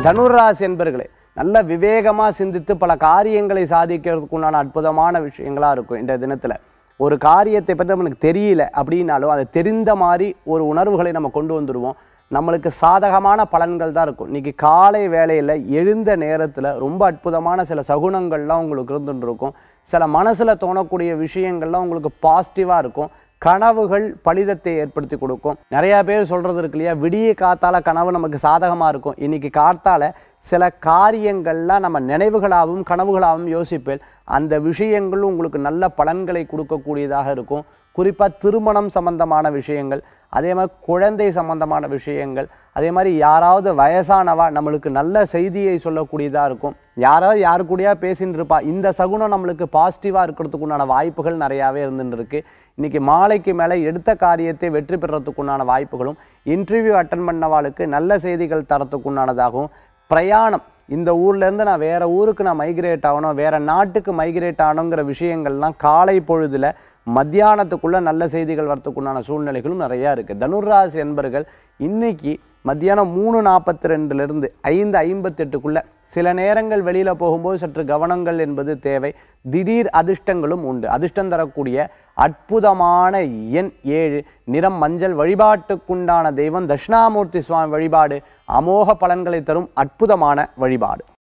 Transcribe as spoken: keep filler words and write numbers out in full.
தனுராசி என்பர்களே, நல்ல விவேகமாக சிந்தித்து பல காரியங்களை சாதிக்கிறதுக்கு உண்டான அற்புதமான விஷயங்களாக இருக்கும். இந்த தினத்தில் ஒரு காரியத்தை பற்றி நம்மளுக்கு தெரியல அப்படின்னாலும் அதை தெரிந்த மாதிரி ஒரு உணர்வுகளை நம்ம கொண்டு வந்துடுவோம். நம்மளுக்கு சாதகமான பலன்கள் தான் இருக்கும். இன்றைக்கி காலை வேளையில் எழுந்த நேரத்தில் ரொம்ப அற்புதமான சில சகுனங்கள்லாம் உங்களுக்கு இருந்துட்டு இருக்கும். சில மனசில் தோணக்கூடிய விஷயங்கள்லாம் உங்களுக்கு பாசிட்டிவாக இருக்கும். கனவுகள் பலிதத்தை ஏற்படுத்தி கொடுக்கும். நிறையா பேர் சொல்கிறது இருக்கு இல்லையா, விடிய காத்தால கனவு நமக்கு சாதகமாக இருக்கும். இன்றைக்கி காத்தால சில காரியங்கள்லாம் நம்ம நினைவுகளாகவும் கனவுகளாகவும் யோசிப்பேன். அந்த விஷயங்களும் உங்களுக்கு நல்ல பலன்களை கொடுக்கக்கூடியதாக இருக்கும். குறிப்பாக திருமணம் சம்பந்தமான விஷயங்கள், அதே மாதிரி குழந்தை சம்பந்தமான விஷயங்கள், அதே மாதிரி யாராவது வயசானவா நம்மளுக்கு நல்ல செய்தியை சொல்லக்கூடியதாக இருக்கும். யாராவது யாரு கூடயா பேசின்னு இருப்பா. இந்த சகுனம் நம்மளுக்கு பாசிட்டிவாக இருக்கிறதுக்கு உண்டான வாய்ப்புகள் நிறையாவே இருந்துட்டு இருக்கு. இன்றைக்கி மாலைக்கு மேலே எடுத்த காரியத்தை வெற்றி பெறத்துக்குண்டான வாய்ப்புகளும், இன்டர்வியூ அட்டன் பண்ணவாளுக்கு நல்ல செய்திகள் தரத்துக்குண்டானதாகவும், பிரயாணம் இந்த ஊர்லேருந்து நான் வேறு ஊருக்கு நான் மைக்ரேட் ஆகணும், வேறு நாட்டுக்கு மைக்ரேட் ஆகணுங்கிற விஷயங்கள்லாம் காலை பொழுதில் மத்தியானத்துக்குள்ளே நல்ல செய்திகள் வரத்துக்குண்டான சூழ்நிலைகளும் நிறையா இருக்குது. தனுராசி என்பர்கள் இன்றைக்கி மத்தியானம் மூணு நாற்பத்தி ரெண்டுலேருந்து ஐந்து ஐம்பத்தெட்டுக்குள்ளே சில நேரங்கள் வெளியில் போகும்போது சற்று கவனங்கள் என்பது தேவை. திடீர் அதிர்ஷ்டங்களும் உண்டு. அதிர்ஷ்டம் தரக்கூடிய அற்புதமான எண் ஏழு, நிறம் மஞ்சள். வழிபாட்டுக்குண்டான தெய்வம் தட்சிணாமூர்த்தி சுவாமி வழிபாடு அமோக பலன்களை தரும் அற்புதமான வழிபாடு.